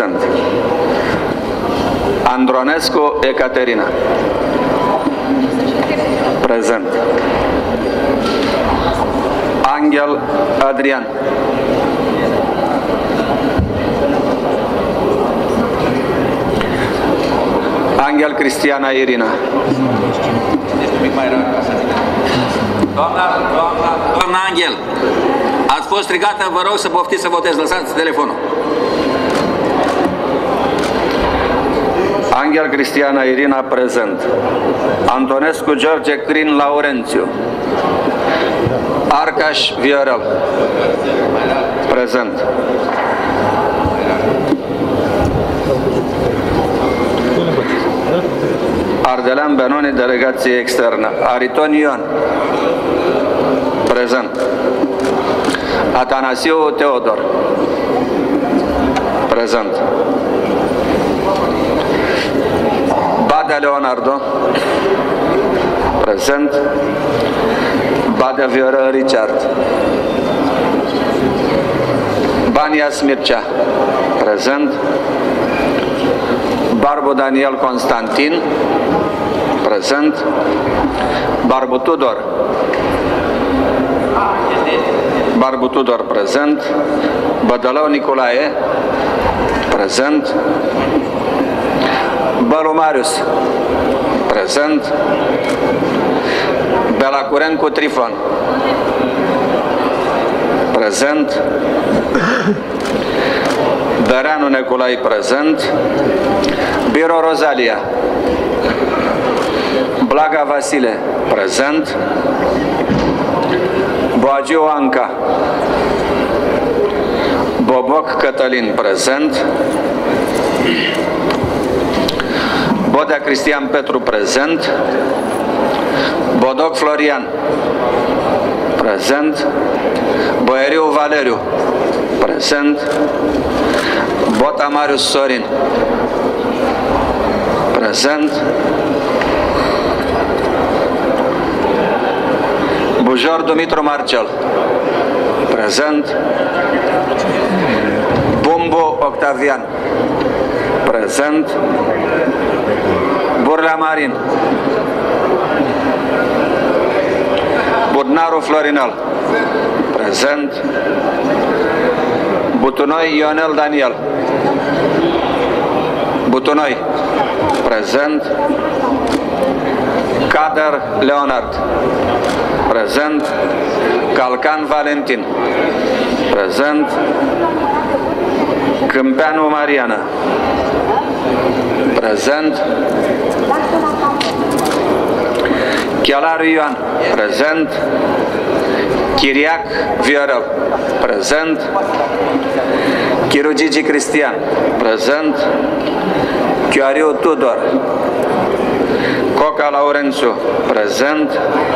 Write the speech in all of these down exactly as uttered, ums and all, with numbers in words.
Prezent. Andronescu Ecaterina. Prezent. Angel Adrian. Angel Cristiana Irina. Doamna, doamna, doamna Angel, ați fost strigată, vă rog să poftiți să votez, lăsați telefonul. Angel Cristiana Irina, prezent. Antonescu George Crin Laurențiu. Arcaș Viorel, prezent. Ardelean Benoni, delegație externă. Ariton Ion, prezent. Atanasiu Teodor, prezent. Badea Leonardo, prezent. Badea Viorel Richard. Banias Mircea, prezent. Barbu Daniel Constantin, prezent. Barbu Tudor. Barbu Tudor, prezent. Bădălău Nicolae, prezent. Bălu Marius, prezent. Belacurencu Trifon, prezent. Dăreanu Neculai, prezent. Biro Rozalia. Blaga Vasile, prezent. Boagiu Anca. Boboc Cătălin, prezent. Bodea Cristian Petru, prezent. Bodoc Florian, prezent. Boieriu Valeriu, prezent. Bota Marius Sorin, prezent. Bujor Dumitru Marcel, prezent. Bumbu Octavian, prezent. Burlea Marin. Budnaru Florinel, prezent. Butunoi Ionel Daniel, Butunoi, prezent. Cader Leonard, prezent. Calcan Valentin, prezent. Câmpeanu Mariana, prezent. Chialaru Ioan, prezent. Chiriac Viorel, prezent. Chirugigi Cristian, prezent. Chioariu Tudor. Coca Laurențiu, prezent.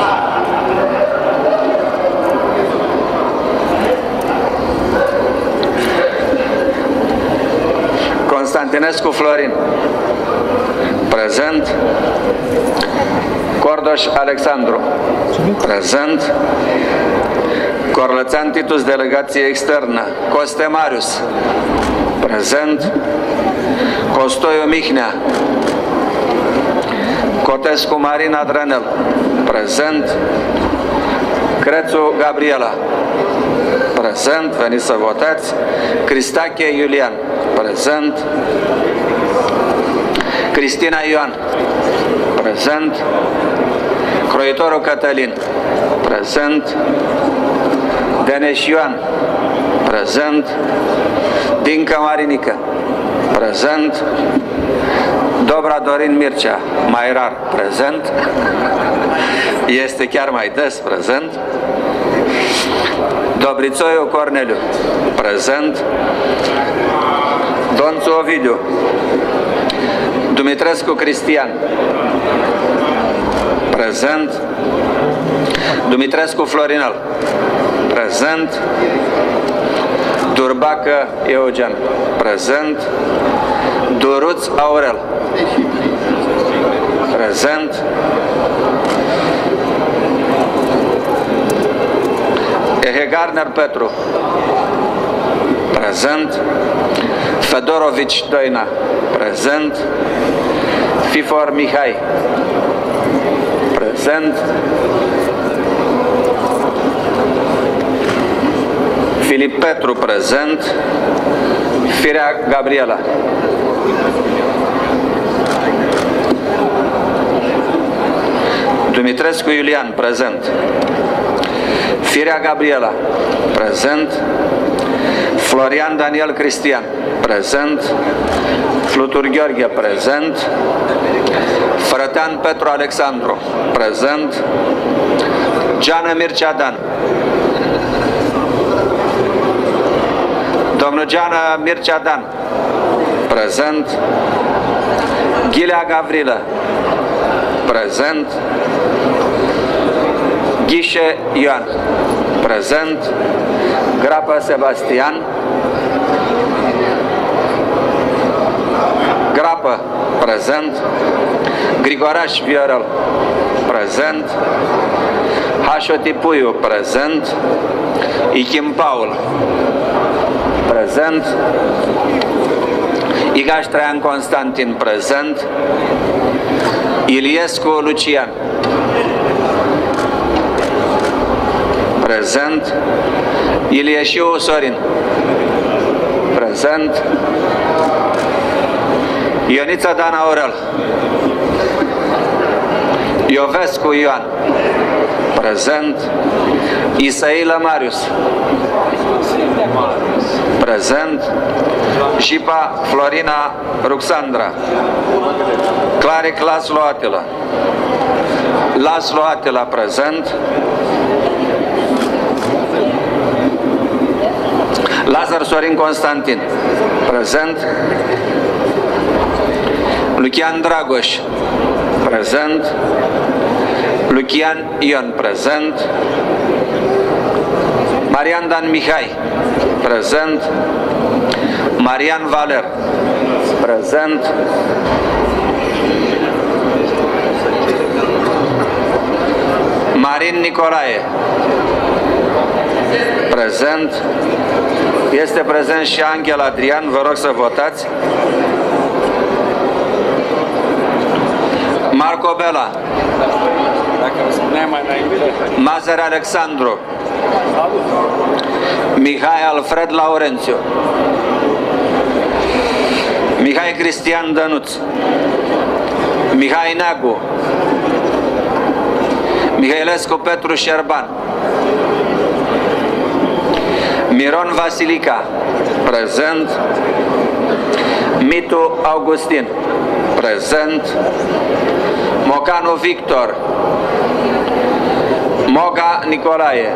Constantinescu Florin, prezent. Cordoș Alexandru, prezent. Corlățean Titus, delegație externă. Coste Marius, prezent. Costoiu Mihnea. Cotescu Marina Drănel, prezent. Crețu Gabriela, prezent. Veniți să votați. Cristache Iulian, prezent. Cristina Ioan, prezent. Croitoru Cătălin, prezent. Deneș Ioan, prezent. Dincă Marinică, prezent. Dobra Dorin Mircea, mai rar, prezent. Este chiar mai des prezent. Dobrițoiu Corneliu, prezent. Donțu Ovidiu. Dumitrescu Cristian, prezent. Dumitrescu Florinel, prezent. Durbacă Eugen, prezent. Duruț Aurel, prezent. Ehegarner Petru, prezent. Fedorovici Doina, prezent. Fifor Mihai, prezent. Filip Petru, prezent. Firea Gabriela. Dumitrescu Iulian, prezent. Firea Gabriela, prezent. Florian Daniel Cristian, prezent. Flutur Gheorghe, prezent. Frătean Petru Alexandru, prezent. Geană Mircea Dan. Domnul Geană Mircea Dan, prezent. Ghilea Gavrilă, prezent. Ghișe Ioan, prezent. Grapă Sebastian. Grapă, prezent. Grigoraș Viorel, prezent. Hașotipuiu, prezent. Ichim Paul, prezent. Igaș Traian Constantin, prezent. Iliescu Lucian, prezent. Ilieșiu Sorin, prezent. Ionița Dan Aurel. Iovescu Ioan, prezent. Isaila Marius, prezent. Jipa Florina Ruxandra. Claric Laslo Atila. Laslo Atila, prezent. Lazar Sorin Constantin, prezent. Lucian Dragoș, prezent. Lucian Ion, prezent. Marian Dan Mihai, prezent. Marian Valer, prezent. Marin Nicolae, prezent. Este prezent și Angel Adrian, vă rog să votați. Marco Bela. Mazăr Alexandru. Mihai Alfred Laurențiu. Mihai Cristian Dănuț. Mihai Neagu. Mihailescu Petru Șerban. Miron Vasilica, prezent. Mitu Augustin, prezent. Mocanu Victor. Moga Nicolae.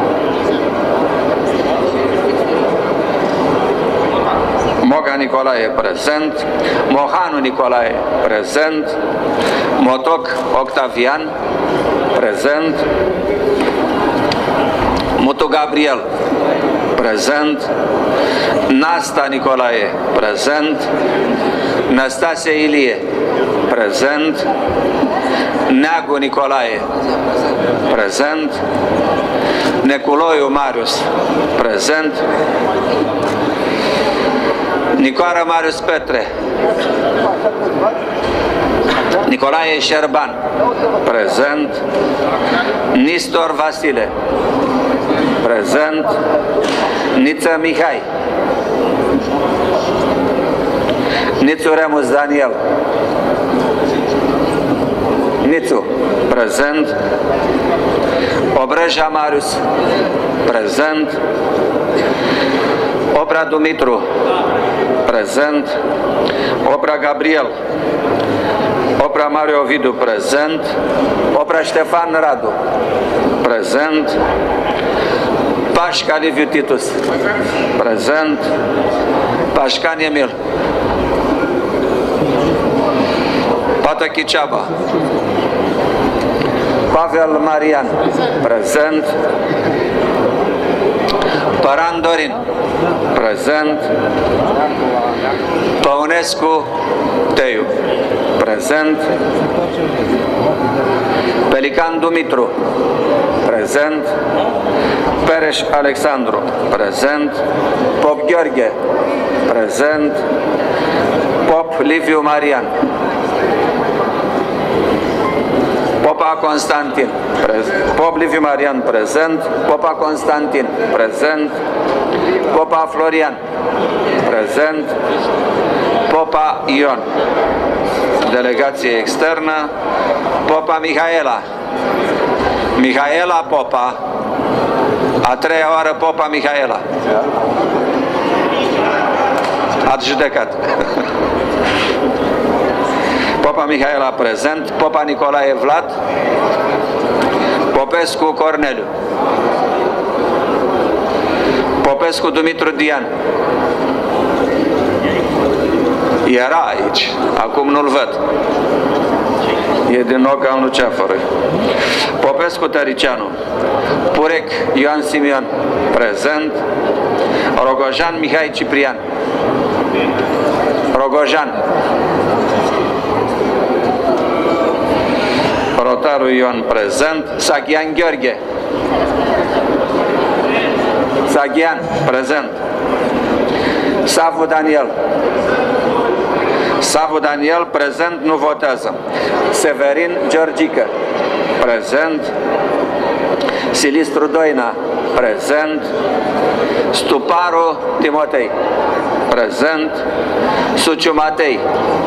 Moga Nicolae, prezent. Mohanu Nicolae, prezent. Motoc Octavian, prezent. Mutu Gabriel, prezent. Nasta Nicolae, prezent. Năstase Ilie, prezent. Neagu Nicolae, prezent. Neculoiu Marius, prezent. Nicoara Marius Petre. Nicolae Șerban, prezent. Nistor Vasile, prezent. Niță Mihai. Nițu Remus Daniel. Nițu, prezent. Obreja Marius, prezent. Oprea Dumitru, prezent. Oprea Gabriel. Oprea Mario Ovidiu, prezent. Oprea Ștefan Radu, prezent. Pașca Liviu Titus, prezent. Pașcan Emil. Patachi Ceaba. Pavel Marian, prezent. Păran Dorin, prezent. Păunescu Teiu, prezent. Pelican Dumitru, prezent. Pereș Alexandru, prezent. Pop Gheorghe, prezent. Pop Liviu Marian. Popa Constantin, prezent. Pop Liviu Marian, prezent. Popa Constantin, prezent. Popa Florian, prezent. Popa Ion, delegație externă. Popa Mihaela, Mihaela Popa, a treia oară Popa Mihaela. Ați judecat. Popa Mihaela prezent. Popa Nicolae Vlad. Popescu Corneliu. Popescu Dumitru Dian. Era aici, acum nu-l văd. E din nou ca unul Ceafărui. Popescu Tăricianu. Purec Ioan Simion, prezent. Rogojan Mihai Ciprian. Rogojan. Rotaru Ion, prezent. Saghian Gheorghe. Saghian, prezent. Savu Daniel. Savu Daniel, prezent, nu votează. Severin Georgică, prezent. Silistru Doina, prezent. Stuparu Timotei, prezent. Suciu Matei.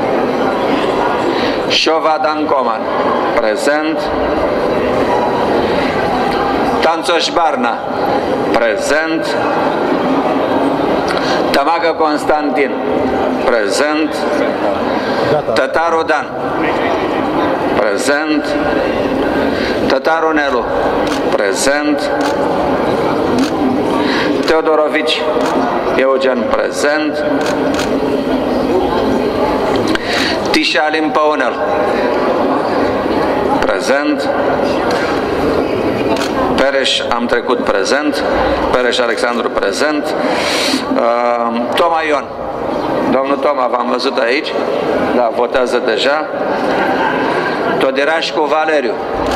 Șova Dan Coman, prezent. Tanțoș Barna, prezent. Tămagă Constantin, prezent. Tătaru Dan, prezent. Tătaru Nelu, prezent. Teodorovici Eugen, prezent. Tișa Alin Păunel, prezent. Pereș am trecut, prezent. Pereș Alexandru, prezent. uh, Toma Ion. Domnul Toma, v-am văzut aici. Da, votează deja. Todirașcu Valeriu.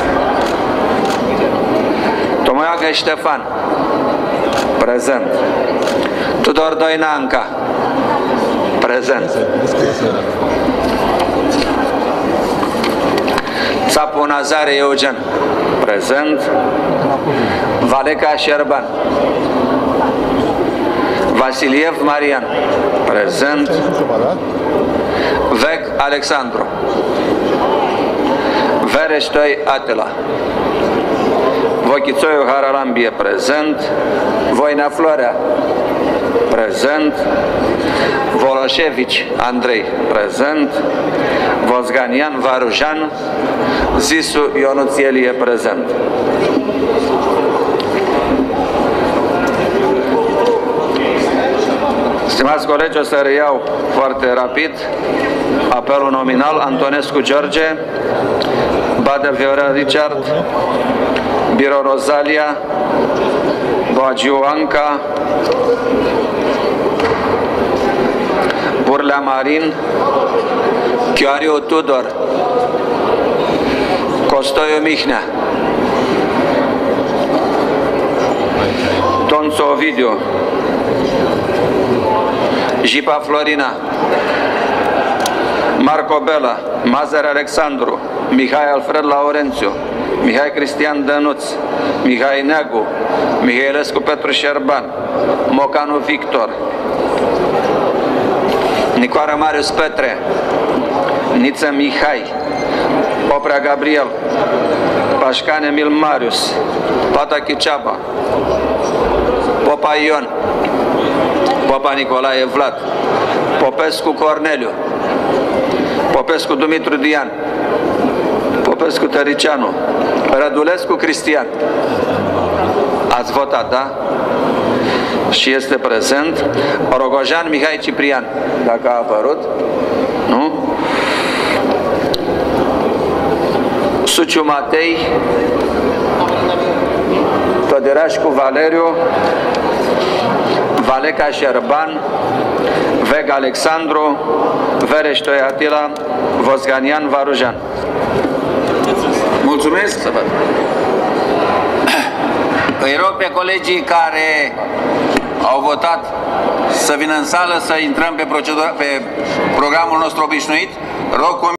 Tomoiagă Ștefan, prezent. Tudor Doina Anca, prezent. Țapu Nazare Eugen, prezent. Valeca Șerban. Vasiliev Marian, prezent. Vec Alexandru. Vereștoi Atila. Vochițoiu Haralambie, prezent. Voina Florea, prezent. Voloșevici Andrei, prezent. Vozganian Varujan. Zisu Ionuțielie, prezent. Stimați colegi, o să reiau foarte rapid apelul nominal. Antonescu George, Badea Viorel Richard, Biro Rozalia, Boagiu Anca, Burlea Marin, Chioariu Tudor, Costoiu Mihnea, Tonțu Ovidiu, Jipa Florina, Marco Bela, Mazăr Alexandru, Mihai Alfred Laurențiu, Mihai Cristian Dănuț, Mihai Neagu, Mihailescu Petru Șerban, Mocanu Victor, Nicoara Marius Petre, Niță Mihai, Oprea Gabriel, Pașcan Emil Marius, Pata Chiceaba, Popa Ion, Popa Nicolae Vlad, Popescu Corneliu, Popescu Dumitru Dian, Popescu Tăricianu, Rădulescu Cristian. Ați votat, da? Și este prezent. Rogojan Mihai Ciprian, dacă a apărut. Nu? Suciu Matei, Todirașcu Valeriu, Valeca Șerban, Veg Alexandru, Vereștoi Atila, Vozganian Varujan. Mulțumesc. Să văd. Îi rog pe colegii care au votat să vină în sală să intrăm pe, procedura, pe programul nostru obișnuit. Rog